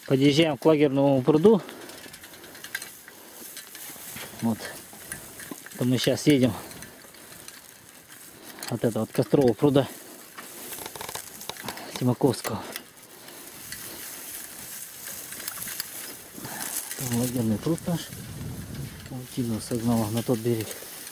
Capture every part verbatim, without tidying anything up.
Подъезжаем к лагерному пруду. Вот. То мы сейчас едем от этого, от Кострового пруда Тимаковского. Там лагерный пруд наш. Утину согнала на тот берег.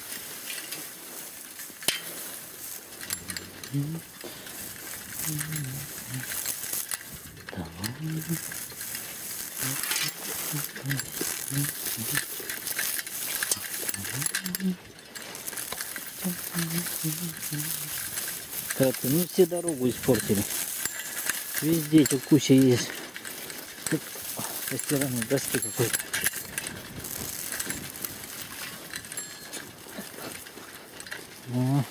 Как-то, ну, все дорогу испортили. Везде тут куча есть. Тут постиранной доски какой-то. О.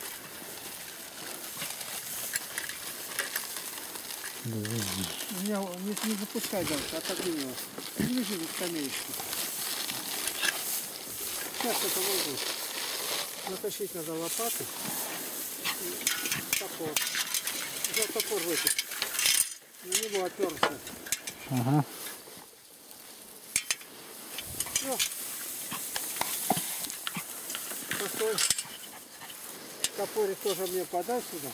Меня не, не запускай дальше, отогни его. Лежи на скамеечку. Сейчас это воздух. Натащить надо лопаты и топор. Уже топор вытянул. На него оперся. Ага. Все. Постой. Топорик тоже мне подай сюда.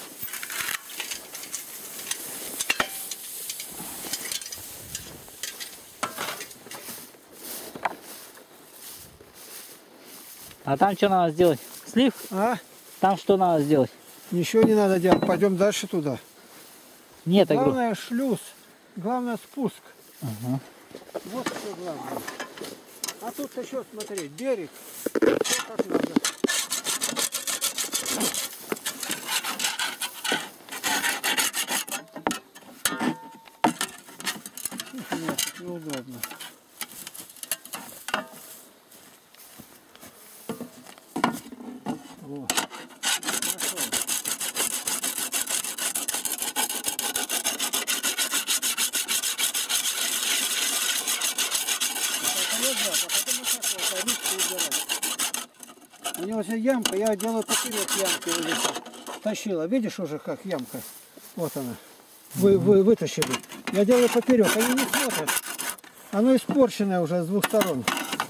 А там что надо сделать? Слив? А? Там что надо сделать? Ничего не надо делать. Пойдем дальше туда. Нет, я говорю. Главное шлюз. Главное спуск. Ага. Вот что главное. А тут еще смотри, берег. Все как надо. Нет, тут неудобно. Вот. Хорошо. У него вся ямка, я делаю поперек ямки уже тащила. Видишь уже как ямка? Вот она. Вы, вы вытащили. Я делаю поперек, они не смотрят. Оно испорченное уже с двух сторон.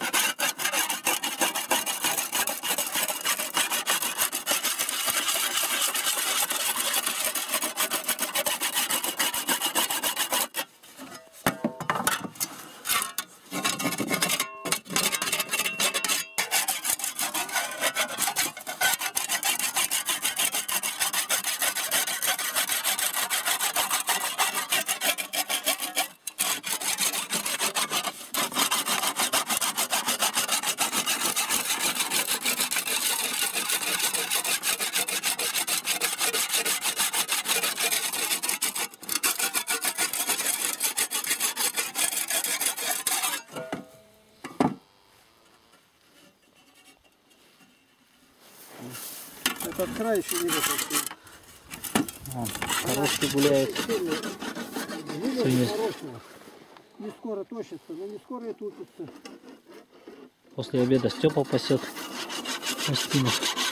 Этот край еще не вытащил. Коровки гуляют. Видишь, хорошего. Не скоро точится, но не скоро и тупится. После обеда Степа пасет гостину.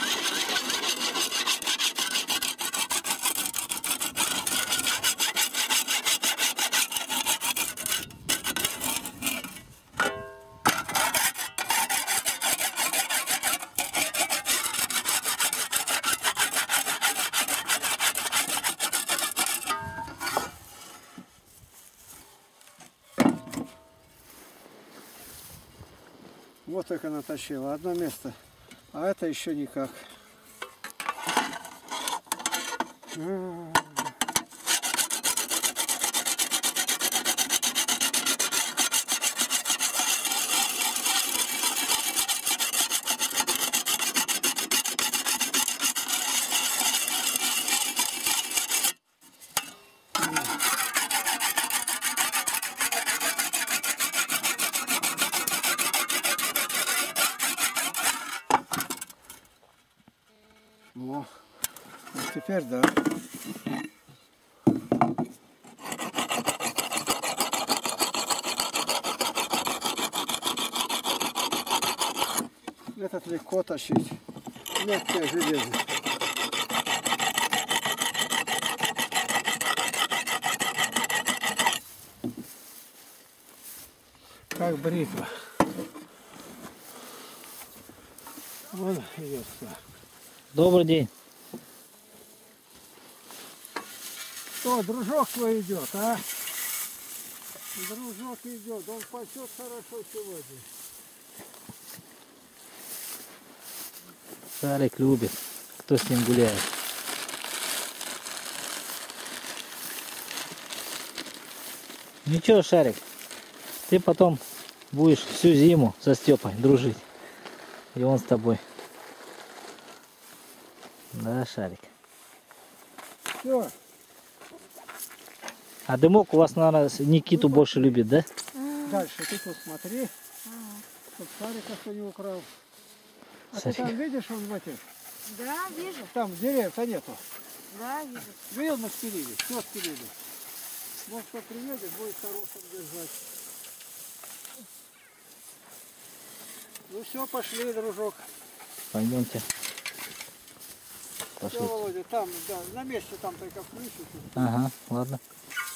Вот как она тащила. Одно место. А это еще никак. О, вот теперь да. Этот легко тащить. Мягкое железо. как бритва. Вон идет сюда. Добрый день. Что, дружок твой идет, а? Дружок идет, он пасет хорошо сегодня. Шарик любит, кто с ним гуляет. Ничего, Шарик, ты потом будешь всю зиму со Степой дружить. И он с тобой. Да, Шарик. Все. А Дымок у вас, наверное, Никиту больше любит, да? Дальше ты тут смотри. Тут Шарика что не украл. А Шарик. ты там видишь, он в этих? Да, вижу. Там деревьев-то нету. Да, вижу. Видел, мы спилили, все спилили. Вот кто приедет, будет хорошим держать. Ну все, пошли, дружок. Пойдемте. Все, Пошли. Володя, там, да, на месте там только включите. Ага, ладно.